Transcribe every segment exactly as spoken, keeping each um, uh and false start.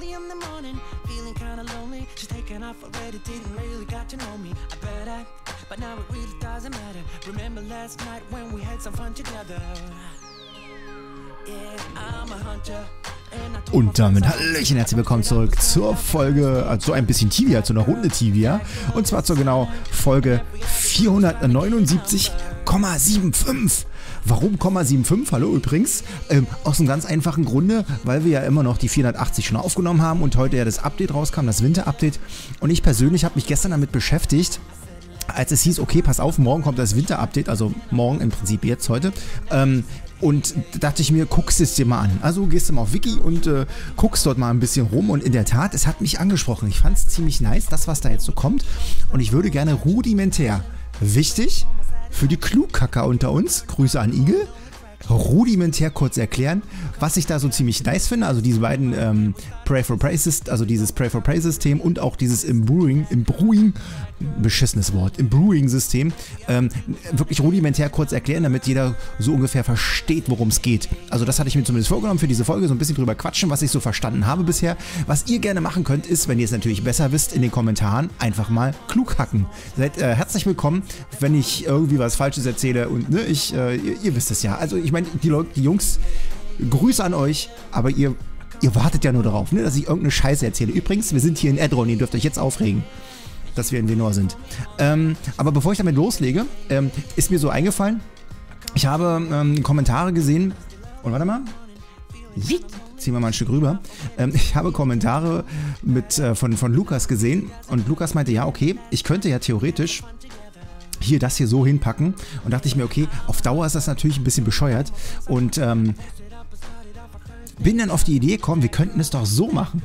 early in the morning, feeling kinda lonely. She's taken off already, didn't really got to know me. I bet I, but now it really doesn't matter. Remember last night when we had some fun together. Yeah, I'm a hunter. Und damit hallöchen, herzlich willkommen zurück zur Folge, also so ein bisschen Tibia, zu einer Runde Tibia. Und zwar zur genau Folge vierhundertneunundsiebzig Komma fünfundsiebzig. Warum Komma fünfundsiebzig? Hallo übrigens. Ähm, aus einem ganz einfachen Grunde, weil wir ja immer noch die vierhundertachtzig schon aufgenommen haben und heute ja das Update rauskam, das Winter-Update. Und ich persönlich habe mich gestern damit beschäftigt, als es hieß, okay, pass auf, morgen kommt das Winter-Update, also morgen im Prinzip jetzt heute. Ähm, Und da dachte ich mir, guckst es dir mal an. Also gehst du mal auf Wiki und äh, guckst dort mal ein bisschen rum. Und in der Tat, es hat mich angesprochen. Ich fand es ziemlich nice, das, was da jetzt so kommt. Und ich würde gerne rudimentär, wichtig für die Klugkacker unter uns, Grüße an Igel, rudimentär kurz erklären, was ich da so ziemlich nice finde. Also diese beiden ähm, Pray for Pray System, also dieses Pray for Pray System und auch dieses Imbrewing, Imbrewing, beschissenes Wort, Imbrewing System, ähm, wirklich rudimentär kurz erklären, damit jeder so ungefähr versteht, worum es geht. Also das hatte ich mir zumindest vorgenommen für diese Folge, so ein bisschen drüber quatschen, was ich so verstanden habe bisher. Was ihr gerne machen könnt, ist, wenn ihr es natürlich besser wisst, in den Kommentaren einfach mal klug hacken. Seid äh, herzlich willkommen, wenn ich irgendwie was Falsches erzähle und ne, ich, äh, ihr, ihr wisst es ja. Also ich meine, die Leute, die Jungs, Grüße an euch, aber ihr, ihr wartet ja nur darauf, ne, dass ich irgendeine Scheiße erzähle. Übrigens, wir sind hier in Edron, ihr dürft euch jetzt aufregen, dass wir in Venor sind. Ähm, aber bevor ich damit loslege, ähm, ist mir so eingefallen, ich habe ähm, Kommentare gesehen, und warte mal, ziehen wir mal ein Stück rüber, ähm, ich habe Kommentare mit, äh, von, von Lukas gesehen und Lukas meinte, ja okay, ich könnte ja theoretisch hier das hier so hinpacken und dachte ich mir, okay, auf Dauer ist das natürlich ein bisschen bescheuert und ähm, bin dann auf die Idee gekommen, wir könnten es doch so machen.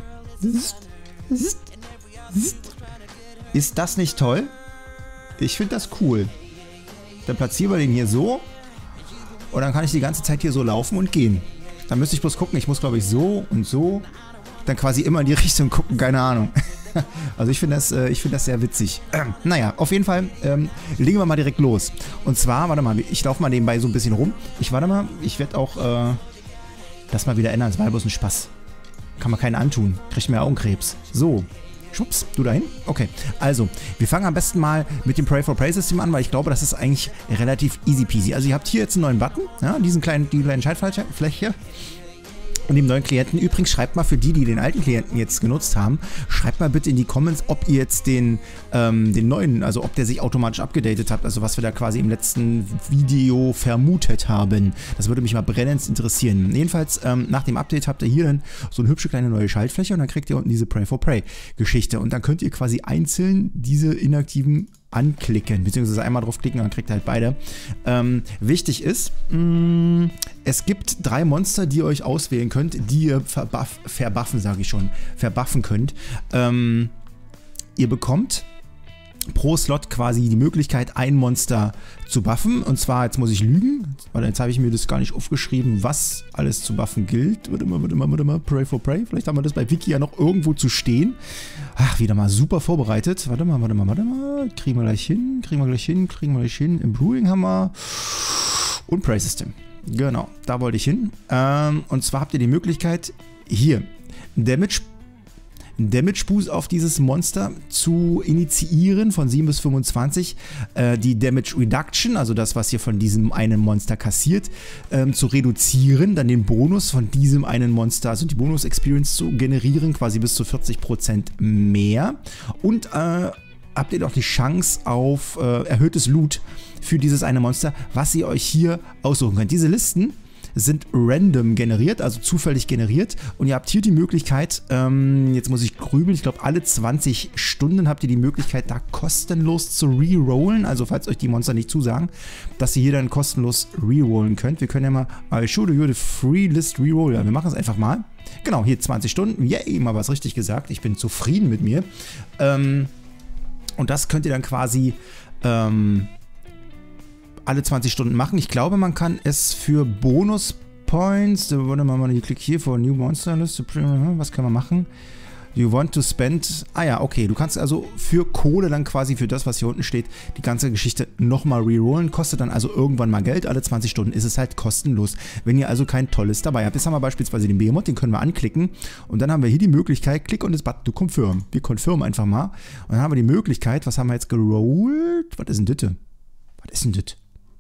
Ist das nicht toll? Ich finde das cool. Dann platzieren wir den hier so und dann kann ich die ganze Zeit hier so laufen und gehen. Dann müsste ich bloß gucken, ich muss glaube ich so und so dann quasi immer in die Richtung gucken, keine Ahnung. Also ich finde das, äh, ich finde das sehr witzig. Ähm, naja, auf jeden Fall ähm, legen wir mal direkt los. Und zwar, warte mal, ich laufe mal nebenbei so ein bisschen rum. Ich warte mal, ich werde auch äh, das mal wieder ändern. Das war bloß ein Spaß. Kann man keinen antun. Kriegt mir Augenkrebs. So. Schwupps, du dahin? Okay, also, wir fangen am besten mal mit dem Pray for Pray System an, weil ich glaube, das ist eigentlich relativ easy peasy. Also ihr habt hier jetzt einen neuen Button, ja, diesen kleinen, die kleine Schaltfläche. Und dem neuen Klienten, übrigens schreibt mal für die, die den alten Klienten jetzt genutzt haben, schreibt mal bitte in die Comments, ob ihr jetzt den, ähm, den neuen, also ob der sich automatisch abgedatet hat, also was wir da quasi im letzten Video vermutet haben. Das würde mich mal brennend interessieren. Jedenfalls, ähm, nach dem Update habt ihr hier dann so eine hübsche kleine neue Schaltfläche und dann kriegt ihr unten diese Pray for Pray Geschichte und dann könnt ihr quasi einzeln diese inaktiven anklicken, beziehungsweise einmal draufklicken und dann kriegt ihr halt beide. Ähm, wichtig ist, mh, es gibt drei Monster, die ihr euch auswählen könnt, die ihr verbuff, verbuffen, sage ich schon, verbuffen könnt. Ähm, ihr bekommt pro Slot quasi die Möglichkeit, ein Monster zu buffen. Und zwar, jetzt muss ich lügen, weil jetzt habe ich mir das gar nicht aufgeschrieben, was alles zu buffen gilt. Warte mal, warte mal, warte mal, Pray for Pray. Vielleicht haben wir das bei Wiki ja noch irgendwo zu stehen. Ach, wieder mal super vorbereitet. Warte mal, warte mal, warte mal. Kriegen wir gleich hin, kriegen wir gleich hin, kriegen wir gleich hin. Im Brewing haben wir und Pray System. Genau, da wollte ich hin. Ähm, und zwar habt ihr die Möglichkeit, hier Damage Damage Boost auf dieses Monster zu initiieren von sieben bis fünfundzwanzig, äh, die Damage Reduction, also das, was ihr von diesem einen Monster kassiert, ähm, zu reduzieren, dann den Bonus von diesem einen Monster, also die Bonus Experience zu generieren, quasi bis zu vierzig Prozent mehr und äh, habt ihr doch die Chance auf äh, erhöhtes Loot für dieses eine Monster, was ihr euch hier aussuchen könnt. Diese Listen sind random generiert, also zufällig generiert und ihr habt hier die Möglichkeit, ähm, jetzt muss ich grübeln, ich glaube alle zwanzig Stunden habt ihr die Möglichkeit, da kostenlos zu rerollen, also falls euch die Monster nicht zusagen, dass ihr hier dann kostenlos rerollen könnt. Wir können ja mal, I show you the free list reroll, ja, wir machen es einfach mal. Genau, hier zwanzig Stunden, yay, mal was richtig gesagt, ich bin zufrieden mit mir. Ähm, und das könnt ihr dann quasi ähm, alle zwanzig Stunden machen. Ich glaube, man kann es für Bonus Points, warte mal, ich klicke hier vor New Monster List, was kann man machen? You want to spend... Ah ja, okay. Du kannst also für Kohle dann quasi für das, was hier unten steht, die ganze Geschichte nochmal rerollen. Kostet dann also irgendwann mal Geld. Alle zwanzig Stunden ist es halt kostenlos. Wenn ihr also kein Tolles dabei habt. Jetzt haben wir beispielsweise den Behemoth, den können wir anklicken. Und dann haben wir hier die Möglichkeit, klick on this button to confirm. Wir confirm einfach mal. Und dann haben wir die Möglichkeit, was haben wir jetzt gerollt? Was ist denn das? Was ist denn das?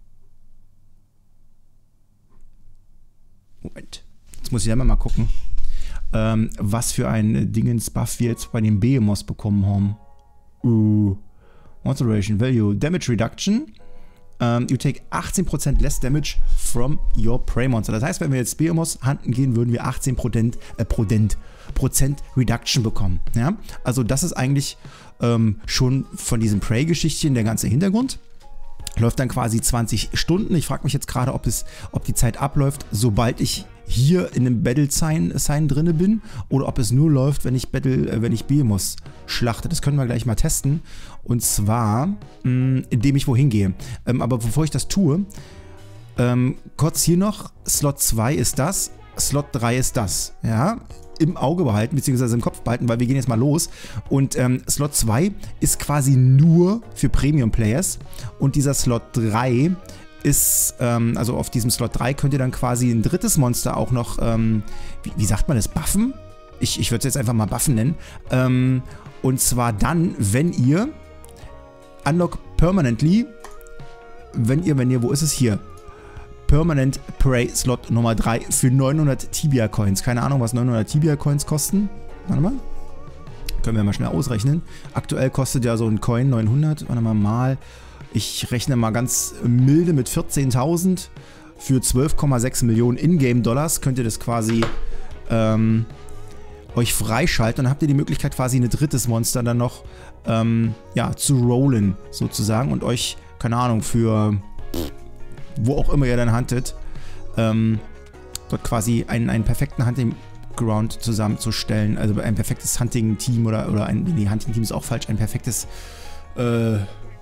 Moment. Jetzt muss ich selber mal gucken, ähm, was für ein Dingens-Buff wir jetzt bei den Behemoths bekommen haben. Uh, Alteration Value, Damage Reduction. Um, you take achtzehn Prozent less Damage from your Prey Monster. Das heißt, wenn wir jetzt Behemoths handen gehen, würden wir achtzehn Prozent, äh, Prozent, Prozent Reduction bekommen. Ja? Also das ist eigentlich ähm, schon von diesem Prey-Geschichtchen der ganze Hintergrund. Läuft dann quasi zwanzig Stunden. Ich frage mich jetzt gerade, ob, es, ob die Zeit abläuft, sobald ich hier in einem Battle-Sign Sign drinne bin, oder ob es nur läuft, wenn ich Battle, äh, wenn ich Behemoths schlachte. Das können wir gleich mal testen. Und zwar, mh, indem ich wohin gehe. Ähm, aber bevor ich das tue, ähm, kurz hier noch, Slot zwei ist das, Slot drei ist das. Ja, im Auge behalten, beziehungsweise im Kopf behalten, weil wir gehen jetzt mal los. Und ähm, Slot zwei ist quasi nur für Premium-Players. Und dieser Slot drei ist, ähm, also auf diesem Slot drei könnt ihr dann quasi ein drittes Monster auch noch, ähm, wie, wie sagt man das, buffen? Ich, ich würde es jetzt einfach mal buffen nennen. Ähm, und zwar dann, wenn ihr Unlock Permanently, wenn ihr, wenn ihr, wo ist es hier? Permanent Prey Slot Nummer drei für neunhundert Tibia Coins. Keine Ahnung, was neunhundert Tibia Coins kosten. Warte mal. Können wir mal schnell ausrechnen. Aktuell kostet ja so ein Coin neunhundert. Warte mal mal. Ich rechne mal ganz milde mit vierzehntausend. Für zwölf Komma sechs Millionen Ingame-Dollars könnt ihr das quasi ähm, euch freischalten. Dann habt ihr die Möglichkeit, quasi ein drittes Monster dann noch ähm, ja, zu rollen, sozusagen. Und euch, keine Ahnung, für wo auch immer ihr dann huntet, ähm, dort quasi einen, einen perfekten Hunting-Ground zusammenzustellen. Also ein perfektes Hunting-Team oder, oder ein, nee, Hunting-Team ist auch falsch, ein perfektes äh,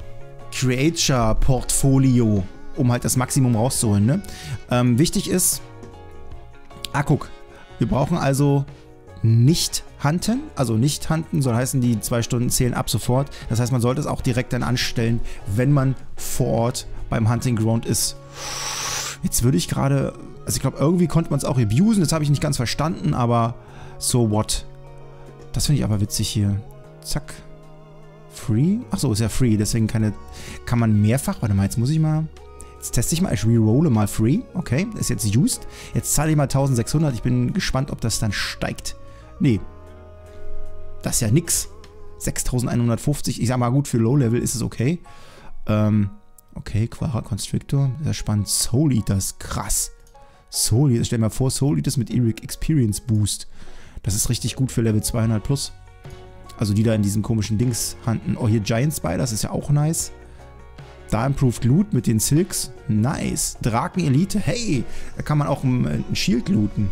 Creature-Portfolio, um halt das Maximum rauszuholen. Ne? Ähm, wichtig ist, ah guck, wir brauchen also nicht hunten, also nicht hunten, soll heißen, die zwei Stunden zählen ab sofort. Das heißt, man sollte es auch direkt dann anstellen, wenn man vor Ort beim Hunting Ground ist. Jetzt würde ich gerade, also ich glaube, irgendwie konnte man es auch abusen, das habe ich nicht ganz verstanden, aber so what? Das finde ich aber witzig hier. Zack. Free? Achso, ist ja free, deswegen keine, kann man mehrfach, warte mal, jetzt muss ich mal, jetzt teste ich mal, ich rerolle mal free, okay, ist jetzt used. Jetzt zahle ich mal eintausendsechshundert, ich bin gespannt, ob das dann steigt. Nee, das ist ja nix. sechstausendeinhundertfünfzig, ich sag mal gut, für Low-Level ist es okay. Ähm, okay, Quara Constrictor, sehr spannend. Soul Eaters, krass. Soul Eaters, stell dir mal vor, Soul Eaters mit Eric Experience Boost. Das ist richtig gut für Level zweihundert plus. Also die da in diesem komischen Dings hunten. Oh, hier Giant Spiders ist ja auch nice. Da Improved Loot mit den Silks. Nice. Draken Elite, hey, da kann man auch ein, ein Shield looten.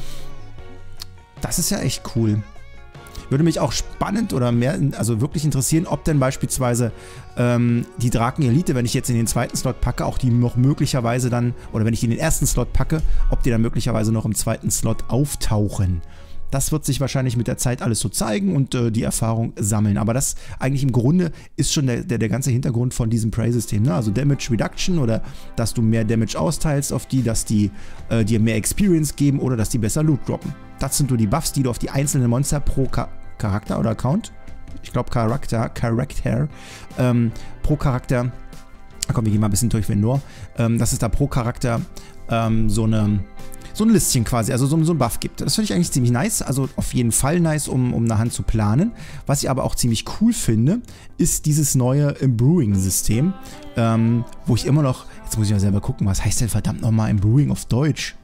Das ist ja echt cool. Würde mich auch spannend oder mehr, also wirklich interessieren, ob denn beispielsweise ähm, die Draken-Elite, wenn ich jetzt in den zweiten Slot packe, auch die noch möglicherweise dann, oder wenn ich die in den ersten Slot packe, ob die dann möglicherweise noch im zweiten Slot auftauchen. Das wird sich wahrscheinlich mit der Zeit alles so zeigen und äh, die Erfahrung sammeln. Aber das eigentlich im Grunde ist schon der, der, der ganze Hintergrund von diesem Prey-System. Ne? Also Damage Reduction oder dass du mehr Damage austeilst auf die, dass die äh, dir mehr Experience geben oder dass die besser Loot droppen. Das sind so die Buffs, die du auf die einzelnen Monster pro Ka Charakter oder Account, ich glaube Charakter, Charakter, ähm, pro Charakter, komm, wir gehen mal ein bisschen durch Vendor, ähm, dass es da pro Charakter ähm, so eine so ein Listchen quasi, also so, so ein Buff gibt. Das finde ich eigentlich ziemlich nice, also auf jeden Fall nice, um, um eine Hand zu planen. Was ich aber auch ziemlich cool finde, ist dieses neue Imbrewing-System, ähm, wo ich immer noch, jetzt muss ich mal selber gucken, was heißt denn verdammt nochmal Imbrewing auf Deutsch?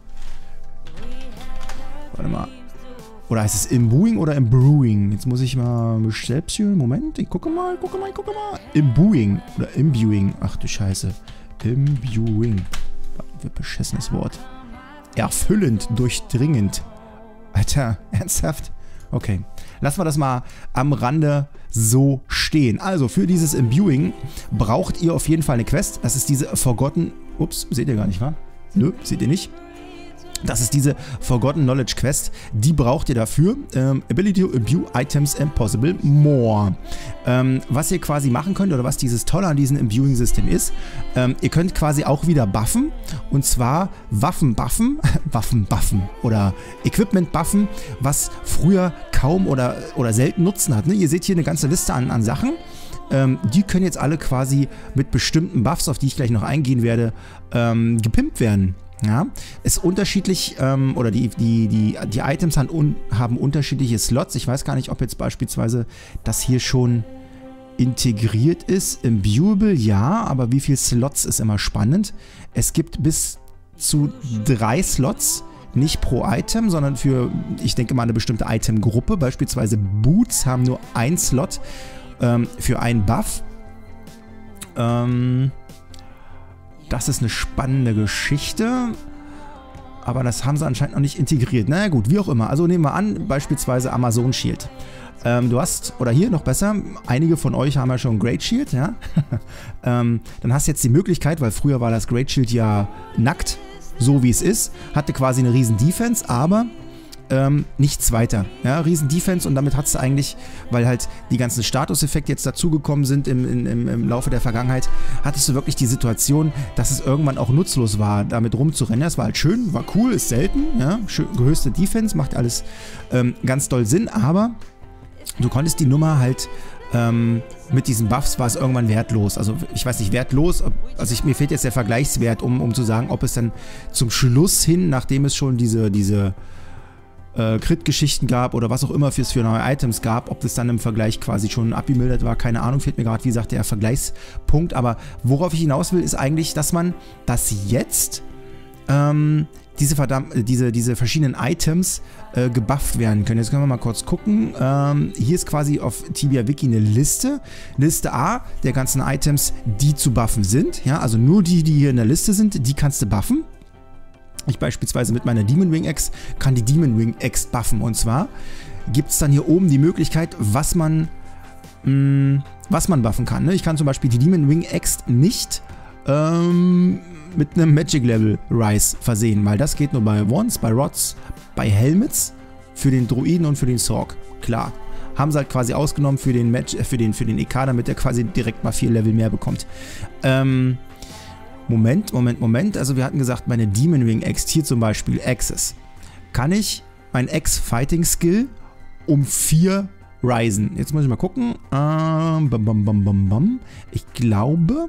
Warte mal. Oder heißt es Imbuing oder Imbrewing? Jetzt muss ich mal mich selbst hier, Moment, ich gucke mal, gucke mal, gucke mal. Imbuing oder Imbuing, ach du Scheiße. Imbuing. Ein beschissenes Wort. Erfüllend, durchdringend. Alter, ernsthaft? Okay, lassen wir das mal am Rande so stehen. Also, für dieses Imbuing braucht ihr auf jeden Fall eine Quest. Das ist diese Forgotten... Ups, seht ihr gar nicht, wa? Nö, seht ihr nicht. Das ist diese Forgotten Knowledge Quest, die braucht ihr dafür. Ähm, Ability to imbue items and possible more. Ähm, was ihr quasi machen könnt oder was dieses Tolle an diesem Imbuing-System ist, ähm, ihr könnt quasi auch wieder buffen und zwar Waffen buffen, Waffen buffen oder Equipment buffen, was früher kaum oder, oder selten Nutzen hat. Ne? Ihr seht hier eine ganze Liste an, an Sachen. Ähm, die können jetzt alle quasi mit bestimmten Buffs, auf die ich gleich noch eingehen werde, ähm, gepimpt werden. Ja, ist unterschiedlich, ähm, oder die, die, die, die Items haben, un, haben unterschiedliche Slots. Ich weiß gar nicht, ob jetzt beispielsweise das hier schon integriert ist. Imbuable, ja, aber wie viele Slots ist immer spannend. Es gibt bis zu drei Slots, nicht pro Item, sondern für, ich denke mal, eine bestimmte Itemgruppe. Beispielsweise Boots haben nur ein Slot ähm, für einen Buff. Ähm... Das ist eine spannende Geschichte, aber das haben sie anscheinend noch nicht integriert. Na gut, wie auch immer. Also nehmen wir an, beispielsweise Amazon Shield. Ähm, du hast, oder hier noch besser, einige von euch haben ja schon Great Shield, ja. ähm, dann hast du jetzt die Möglichkeit, weil früher war das Great Shield ja nackt, so wie es ist, hatte quasi eine riesen Defense, aber Ähm, nichts weiter. Ja, riesen Defense und damit hat es eigentlich, weil halt die ganzen Statuseffekte jetzt dazugekommen sind im, im, im Laufe der Vergangenheit, hattest du wirklich die Situation, dass es irgendwann auch nutzlos war, damit rumzurennen. Es war halt schön, war cool, ist selten, ja, gehöchste Defense, macht alles ähm, ganz doll Sinn, aber du konntest die Nummer halt ähm, mit diesen Buffs war es irgendwann wertlos. Also ich weiß nicht, wertlos, also ich, mir fehlt jetzt der Vergleichswert, um, um zu sagen, ob es dann zum Schluss hin, nachdem es schon diese, diese Äh, Crit-Geschichten gab oder was auch immer es für neue Items gab, ob das dann im Vergleich quasi schon abgemildert war, keine Ahnung, fehlt mir gerade, wie gesagt, der Vergleichspunkt, aber worauf ich hinaus will, ist eigentlich, dass man das jetzt ähm, diese, verdammt, diese, diese verschiedenen Items äh, gebufft werden können. Jetzt können wir mal kurz gucken. Ähm, hier ist quasi auf Tibia Wiki eine Liste. Liste A der ganzen Items, die zu buffen sind, ja, also nur die, die hier in der Liste sind, die kannst du buffen. Ich beispielsweise mit meiner Demon Wing Axe kann die Demon Wing Axe buffen. Und zwar gibt es dann hier oben die Möglichkeit, was man, mh, was man buffen kann. Ne? Ich kann zum Beispiel die Demon Wing Axe nicht ähm, mit einem Magic Level Rise versehen, weil das geht nur bei Wands, bei Rods, bei Helmets, für den Druiden und für den Sorg. Klar. Haben sie halt quasi ausgenommen für den, Match, äh, für den, für den E K, damit er quasi direkt mal vier Level mehr bekommt. Ähm... Moment, Moment, Moment. Also wir hatten gesagt, meine Demon Wing Axe, hier zum Beispiel Axes, kann ich mein Axe Fighting Skill um vier risen. Jetzt muss ich mal gucken. Ähm, bam, bam, bam, bam, bam. Ich glaube,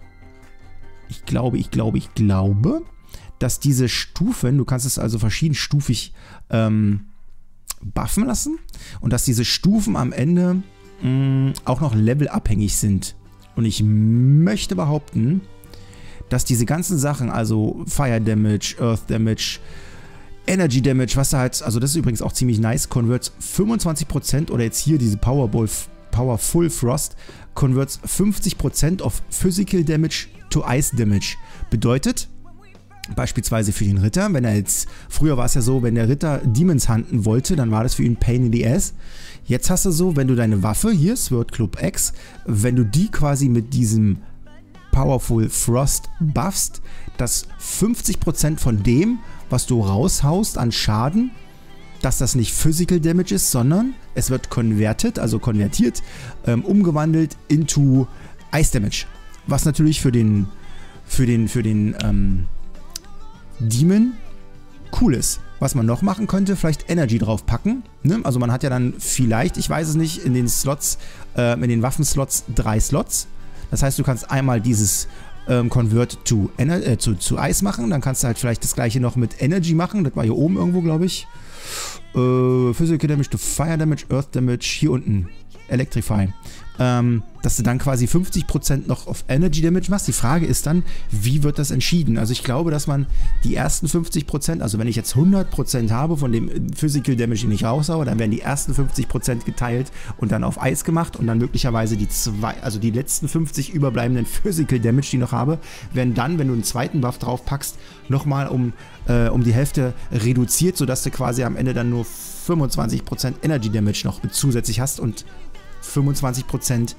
ich glaube, ich glaube, ich glaube, dass diese Stufen, du kannst es also verschiedenstufig ähm, buffen lassen und dass diese Stufen am Ende mh, auch noch levelabhängig sind. Und ich möchte behaupten, dass diese ganzen Sachen, also Fire Damage, Earth Damage, Energy Damage, was da halt, also das ist übrigens auch ziemlich nice, converts fünfundzwanzig Prozent oder jetzt hier diese Powerball, Powerful Frost, converts fünfzig Prozent of Physical Damage to Ice Damage. Bedeutet, beispielsweise für den Ritter, wenn er jetzt, früher war es ja so, wenn der Ritter Demons hunten wollte, dann war das für ihn Pain in the Ass. Jetzt hast du so, wenn du deine Waffe, hier, Sword Club X, wenn du die quasi mit diesem Powerful Frost buffst, dass fünfzig Prozent von dem, was du raushaust an Schaden, dass das nicht Physical Damage ist, sondern es wird converted, also konvertiert, ähm, umgewandelt into Ice Damage. Was natürlich für den, für den, für den ähm, Demon cool ist. Was man noch machen könnte, vielleicht Energy draufpacken. Ne? Also man hat ja dann vielleicht, ich weiß es nicht, in den Slots, äh, in den Waffenslots drei Slots. Das heißt, du kannst einmal dieses ähm, Convert to, äh, zu, zu Eis machen, dann kannst du halt vielleicht das gleiche noch mit Energy machen, das war hier oben irgendwo, glaube ich. Äh, Physical Damage to Fire Damage, Earth Damage, hier unten, Electrify. Ähm, dass du dann quasi fünfzig Prozent noch auf Energy Damage machst. Die Frage ist dann, wie wird das entschieden? Also ich glaube, dass man die ersten fünfzig Prozent, also wenn ich jetzt hundert Prozent habe von dem Physical Damage, den ich raushaue, dann werden die ersten fünfzig Prozent geteilt und dann auf Eis gemacht und dann möglicherweise die zwei, also die letzten fünfzig überbleibenden Physical Damage, die ich noch habe, werden dann, wenn du einen zweiten Buff drauf packst, nochmal um, äh, um die Hälfte reduziert, sodass du quasi am Ende dann nur fünfundzwanzig Prozent Energy Damage noch mit zusätzlich hast und fünfundzwanzig Prozent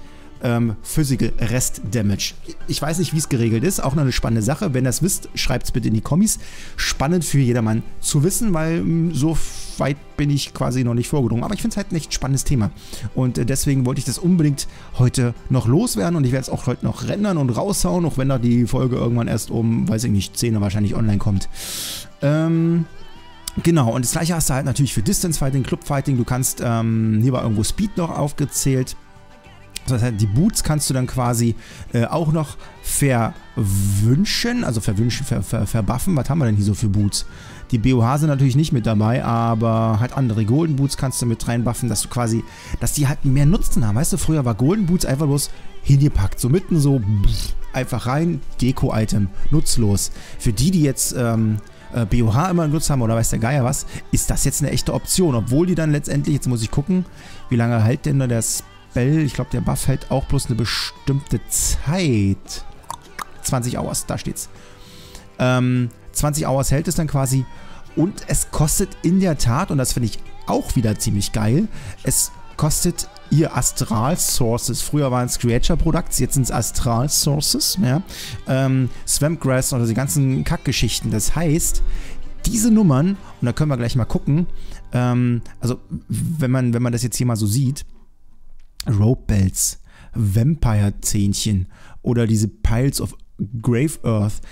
ähm, Physical Rest Damage. Ich weiß nicht, wie es geregelt ist, auch noch eine spannende Sache. Wenn ihr es wisst, schreibt es bitte in die Kommis. Spannend für jedermann zu wissen, weil mh, so weit bin ich quasi noch nicht vorgedrungen. Aber ich finde es halt ein echt spannendes Thema. Und äh, deswegen wollte ich das unbedingt heute noch loswerden und ich werde es auch heute noch rendern und raushauen, auch wenn da die Folge irgendwann erst um, weiß ich nicht, zehn Uhr wahrscheinlich online kommt. Ähm... Genau, und das gleiche hast du halt natürlich für Distance Fighting, Club Fighting. Du kannst, ähm, hier war irgendwo Speed noch aufgezählt. Das heißt, die Boots kannst du dann quasi äh, auch noch verwünschen, also verwünschen, ver, ver, verbuffen. Was haben wir denn hier so für Boots? Die B O H sind natürlich nicht mit dabei, aber halt andere Golden Boots kannst du mit reinbuffen, dass du quasi, dass die halt mehr Nutzen haben. Weißt du, früher war Golden Boots einfach bloß hingepackt, so mitten so pff, einfach rein, Deko-Item, nutzlos. Für die, die jetzt ähm, B O H immer genutzt haben oder weiß der Geier was, ist das jetzt eine echte Option. Obwohl die dann letztendlich, jetzt muss ich gucken, wie lange hält denn da der Spell? Ich glaube, der Buff hält auch bloß eine bestimmte Zeit. zwanzig Hours, da steht's. Ähm, zwanzig Hours hält es dann quasi und es kostet in der Tat, und das finde ich auch wieder ziemlich geil, es kostet ihr Astral Sources. Früher waren es Creature Products, jetzt sind es Astral Sources. Ja? Ähm, Swampgrass oder die ganzen Kackgeschichten. Das heißt, diese Nummern, und da können wir gleich mal gucken, ähm, also wenn man, wenn man das jetzt hier mal so sieht, Rope Bells, Vampire-Zähnchen oder diese Piles of Grave Earth,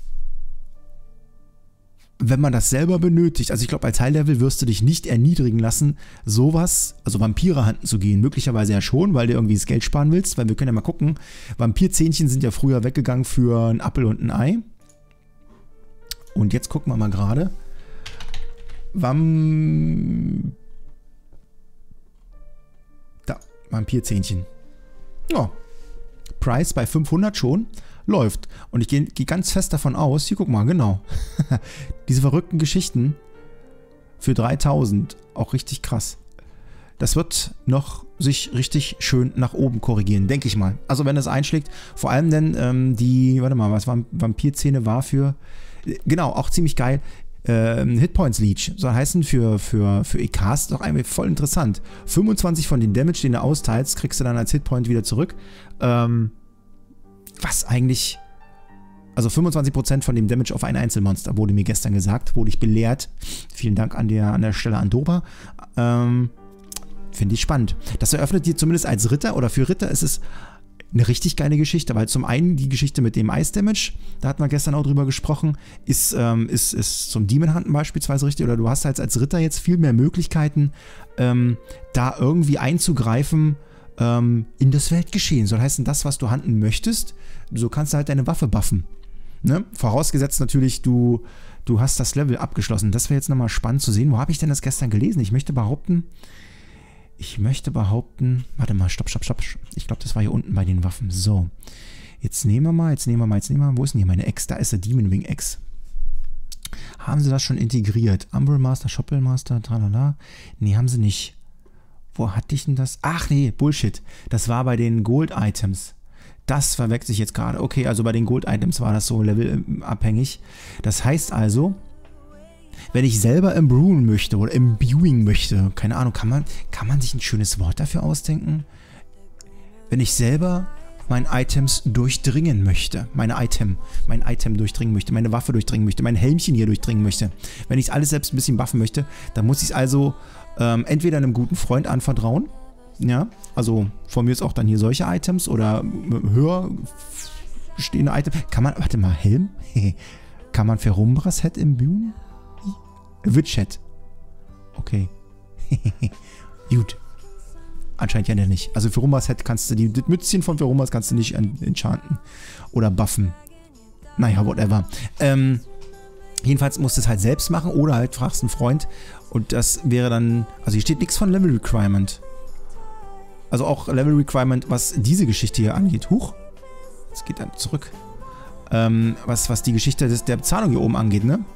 wenn man das selber benötigt, also ich glaube, als High-Level wirst du dich nicht erniedrigen lassen, sowas, also Vampire handen zu gehen. Möglicherweise ja schon, weil du irgendwie das Geld sparen willst, weil wir können ja mal gucken, Vampirzähnchen sind ja früher weggegangen für einen Apfel und ein Ei. Und jetzt gucken wir mal gerade. Vam... Da, Vampirzähnchen. Ja, Preis bei fünfhundert schon. Läuft. Und ich gehe geh ganz fest davon aus, hier guck mal, genau, diese verrückten Geschichten für dreitausend, auch richtig krass. Das wird noch sich richtig schön nach oben korrigieren, denke ich mal. Also wenn das einschlägt, vor allem denn ähm, die, warte mal, was war Vampirzähne war für, genau, auch ziemlich geil, ähm, Hitpoints Leech, soll heißen für, für, für E Ks, doch eigentlich voll interessant. fünfundzwanzig von den Damage, den du austeilst, kriegst du dann als Hitpoint wieder zurück. Ähm, Was eigentlich, also fünfundzwanzig Prozent von dem Damage auf ein Einzelmonster, wurde mir gestern gesagt, wurde ich belehrt. Vielen Dank an der, an der Stelle an Doba. Ähm, Finde ich spannend. Das eröffnet dir zumindest als Ritter, oder für Ritter ist es eine richtig geile Geschichte, weil zum einen die Geschichte mit dem Ice-Damage, da hatten wir gestern auch drüber gesprochen, ist, ähm, ist, ist zum Demon-Hunten beispielsweise richtig, oder du hast halt als Ritter jetzt viel mehr Möglichkeiten, ähm, da irgendwie einzugreifen, in das Weltgeschehen. Soll heißen, das, was du handeln möchtest, so kannst du halt deine Waffe buffen. Ne? Vorausgesetzt natürlich, du, du hast das Level abgeschlossen. Das wäre jetzt nochmal spannend zu sehen. Wo habe ich denn das gestern gelesen? Ich möchte behaupten, ich möchte behaupten, warte mal, stopp, stopp, stopp. Ich glaube, das war hier unten bei den Waffen. So, jetzt nehmen wir mal, jetzt nehmen wir mal, jetzt nehmen wir mal, wo ist denn hier meine Ex? Da ist der Demon Wing Ex. Haben sie das schon integriert? Umbral Master, Shoppel Master, tralala? Nee, haben sie nicht. Wo hatte ich denn das? Ach nee, Bullshit. Das war bei den Gold-Items. Das verwechsel ich jetzt gerade. Okay, also bei den Gold-Items war das so levelabhängig. Das heißt also, wenn ich selber imbruen möchte oder imbuing möchte, keine Ahnung, kann man, kann man sich ein schönes Wort dafür ausdenken? Wenn ich selber meine Items durchdringen möchte, meine Item, mein Item durchdringen möchte, meine Waffe durchdringen möchte, mein Helmchen hier durchdringen möchte, wenn ich es alles selbst ein bisschen buffen möchte, dann muss ich es also Ähm, entweder einem guten Freund anvertrauen, ja, also von mir ist auch dann hier solche Items oder höher stehende Items. Kann man, warte mal, Helm? Kann man Ferumbras Head imbuen? Witch Head. Okay. Gut. Anscheinend ja nicht. Also Ferumbras Head kannst du, die, das Mützchen von Ferumbras kannst du nicht enchanten oder buffen. Naja, whatever. Ähm, jedenfalls musst du es halt selbst machen oder halt fragst einen Freund. Und das wäre dann, also hier steht nichts von Level Requirement. Also auch Level Requirement, was diese Geschichte hier angeht. Huch, es geht dann zurück. Ähm, was, was die Geschichte des, der Bezahlung hier oben angeht, ne?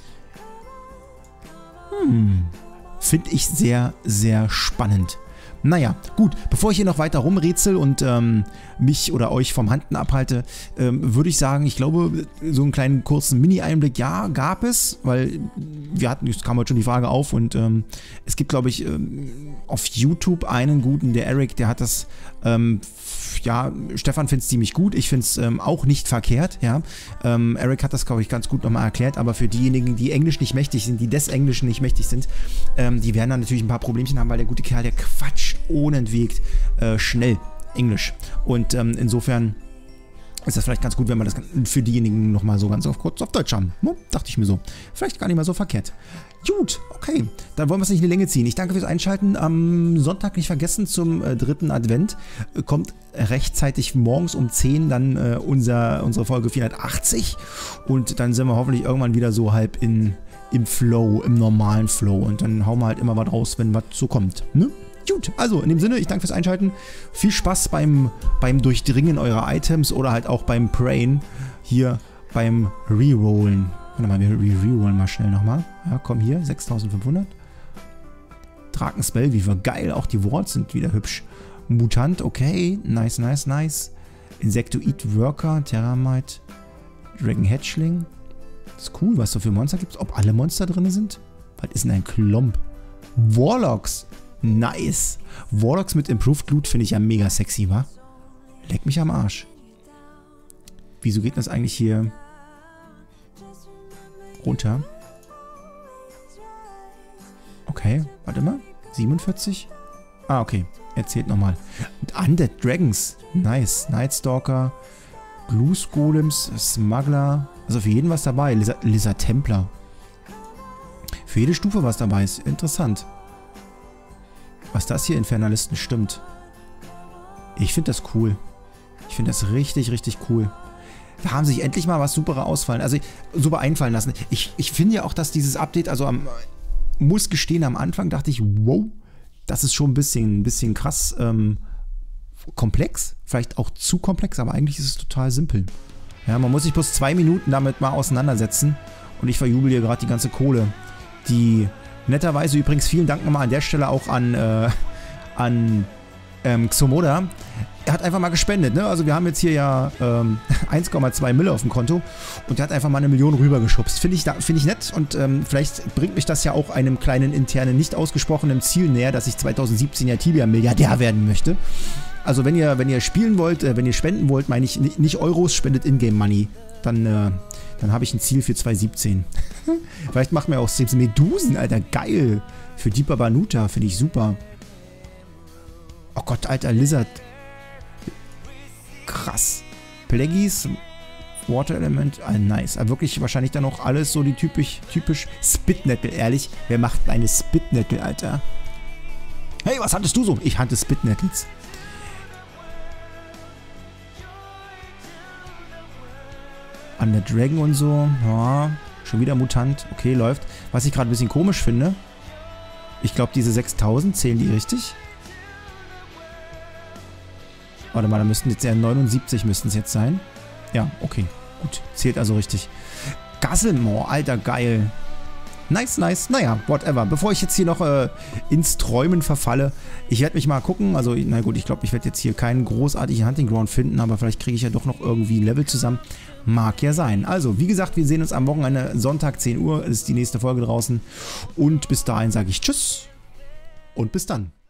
Hm, finde ich sehr, sehr spannend. Naja, gut, bevor ich hier noch weiter rumrätsel und ähm, mich oder euch vom Handeln abhalte, ähm, würde ich sagen, ich glaube, so einen kleinen kurzen Mini-Einblick, ja, gab es, weil wir hatten, es kam heute schon die Frage auf und ähm, es gibt, glaube ich, ähm, auf YouTube einen guten, der Eric, der hat das Ähm, ja, Stefan findet es ziemlich gut. Ich finde es ähm, auch nicht verkehrt, ja. Ähm, Eric hat das, glaube ich, ganz gut nochmal erklärt, aber für diejenigen, die Englisch nicht mächtig sind, die des Englischen nicht mächtig sind, ähm, die werden dann natürlich ein paar Problemchen haben, weil der gute Kerl, der quatscht unentwegt äh, schnell Englisch. Und ähm, insofern ist das vielleicht ganz gut, wenn wir das für diejenigen nochmal so ganz auf, kurz auf Deutsch haben. Hm, dachte ich mir so. Vielleicht gar nicht mal so verkehrt. Gut, okay. Dann wollen wir es nicht in die Länge ziehen. Ich danke fürs Einschalten. Am Sonntag nicht vergessen, zum äh, dritten Advent äh, kommt rechtzeitig morgens um zehn dann äh, unser, unsere Folge vierhundertachtzig. Und dann sind wir hoffentlich irgendwann wieder so halb in, im Flow, im normalen Flow. Und dann hauen wir halt immer was raus, wenn was so kommt. Ne? Gut, also in dem Sinne, ich danke fürs Einschalten. Viel Spaß beim, beim Durchdringen eurer Items oder halt auch beim Prayen. Hier beim Rerollen. Warte mal, wir rerollen mal schnell nochmal. Ja, komm hier, sechstausendfünfhundert. Draken-Spellweaver, geil. Auch die Wards sind wieder hübsch. Mutant, okay. Nice, nice, nice. Insectoid Worker, Terramite, Dragon Hatchling. Das ist cool, was es so für Monster gibt. Ob alle Monster drin sind? Was ist denn ein Klomp? Warlocks. Nice. Warlocks mit Improved Loot finde ich ja mega sexy, wa? Leck mich am Arsch. Wieso geht das eigentlich hier runter? Okay, warte mal. siebenundvierzig? Ah, okay. Erzählt nochmal. Undead Dragons. Nice. Nightstalker. Blues Golems. Smuggler. Also für jeden was dabei. Lizard, Lizard Templar. Für jede Stufe was dabei ist. Interessant. Was das hier Infernalisten stimmt. Ich finde das cool. Ich finde das richtig, richtig cool. Da haben sich endlich mal was super ausfallen, also super einfallen lassen. Ich, ich finde ja auch, dass dieses Update, also am, muss gestehen, am Anfang dachte ich, wow, das ist schon ein bisschen, ein bisschen krass ähm, komplex. Vielleicht auch zu komplex, aber eigentlich ist es total simpel. Ja, man muss sich bloß zwei Minuten damit mal auseinandersetzen und ich verjubel hier gerade die ganze Kohle, die netterweise übrigens, vielen Dank nochmal an der Stelle auch an, äh, an ähm, Xomoda. Er hat einfach mal gespendet, ne? Also wir haben jetzt hier ja ähm, eins Komma zwei Mille auf dem Konto und er hat einfach mal eine Million rübergeschubst. Finde ich, find ich nett und ähm, vielleicht bringt mich das ja auch einem kleinen internen, nicht ausgesprochenen Ziel näher, dass ich zweitausendsiebzehn ja Tibia-Milliardär werden möchte. Also wenn ihr, wenn ihr spielen wollt, äh, wenn ihr spenden wollt, meine ich nicht, nicht Euros, spendet Ingame-Money. Dann, äh, dann habe ich ein Ziel für zweitausendsiebzehn. Vielleicht machen wir auch Streams Medusen, Alter, geil. Für Deeper Banuta, finde ich super. Oh Gott, Alter, Lizard. Krass. Pleggies, Water Element, ah, nice. Aber wirklich wahrscheinlich dann auch alles so die typisch, typisch Spitnettel, ehrlich. Wer macht eine Spitnettel, Alter? Hey, was hattest du so? Ich hatte Spitnettels. An der Dragon und so. Ja, schon wieder Mutant. Okay, läuft. Was ich gerade ein bisschen komisch finde. Ich glaube, diese sechstausend, zählen die richtig? Warte mal, da müssten jetzt ja neunundsiebzig müssten es jetzt sein. Ja, okay. Gut. Zählt also richtig. Gasselmoor, Alter, geil. Nice, nice. Naja, whatever. Bevor ich jetzt hier noch äh, ins Träumen verfalle, ich werde mich mal gucken. Also, na gut, ich glaube, ich werde jetzt hier keinen großartigen Hunting Ground finden, aber vielleicht kriege ich ja doch noch irgendwie ein Level zusammen. Mag ja sein. Also, wie gesagt, wir sehen uns am Wochenende, Sonntag, zehn Uhr, ist die nächste Folge draußen. Und bis dahin sage ich Tschüss und bis dann.